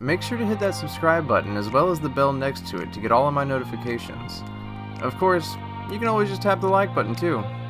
make sure to hit that subscribe button as well as the bell next to it to get all of my notifications. Of course, you can always just tap the like button too.